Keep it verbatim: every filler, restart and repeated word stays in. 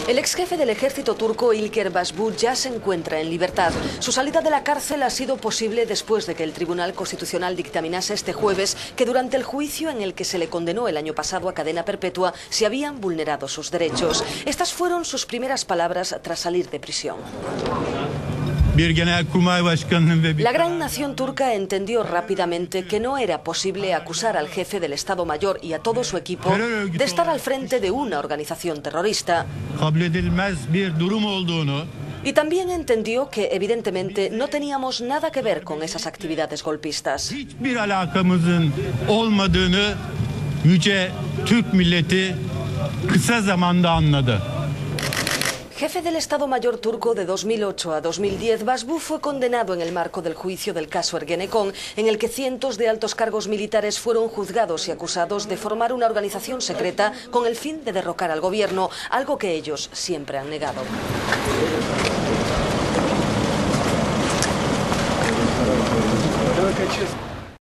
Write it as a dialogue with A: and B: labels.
A: El ex jefe del ejército turco İlker Başbuğ ya se encuentra en libertad. Su salida de la cárcel ha sido posible después de que el Tribunal Constitucional dictaminase este jueves que durante el juicio en el que se le condenó el año pasado a cadena perpetua se habían vulnerado sus derechos. Estas fueron sus primeras palabras tras salir de prisión. La gran nación turca entendió rápidamente que no era posible acusar al jefe del Estado Mayor y a todo su equipo de estar al frente de una organización terrorista. Y también entendió que, evidentemente, no teníamos nada que ver con esas actividades golpistas. Jefe del Estado Mayor turco de dos mil ocho a dos mil diez, Başbuğ fue condenado en el marco del juicio del caso Ergenekon, en el que cientos de altos cargos militares fueron juzgados y acusados de formar una organización secreta con el fin de derrocar al gobierno, algo que ellos siempre han negado.